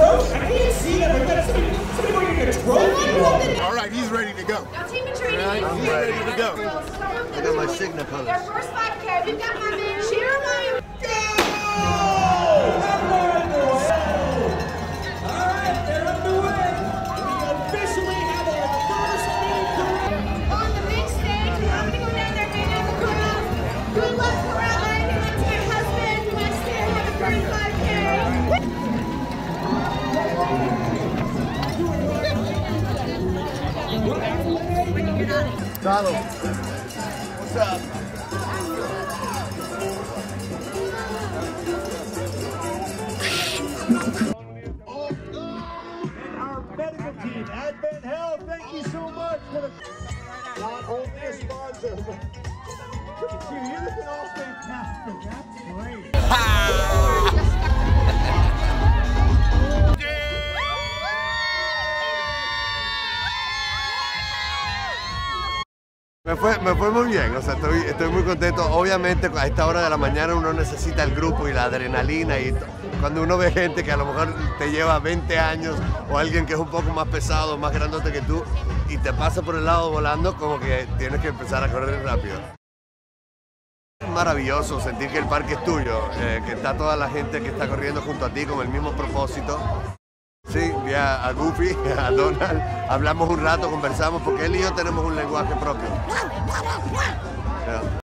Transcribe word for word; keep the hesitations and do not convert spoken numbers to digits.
trophy? I can't see that. We've got somebody, somebody going to get a trophy. All right, he's ready to go. Now, team of training, right, I'm ready to go. I got my signature colors. Their first five K, we've got my man, Jeremiah. Donald, what's up? Oh, and our medical team, Advent Health, thank you so much for the not only a sponsor, but look at you, you're looking all fantastic. That's great. Me fue, me fue muy bien, o sea, estoy, estoy muy contento. Obviamente a esta hora de la mañana uno necesita el grupo y la adrenalina, y cuando uno ve gente que a lo mejor te lleva veinte años o alguien que es un poco más pesado, más grandote que tú y te pasa por el lado volando, como que tienes que empezar a correr rápido. Es maravilloso sentir que el parque es tuyo, eh, que está toda la gente que está corriendo junto a ti con el mismo propósito. Sí, vi a, a Goofy, a Donald, hablamos un rato, conversamos, porque él y yo tenemos un lenguaje propio.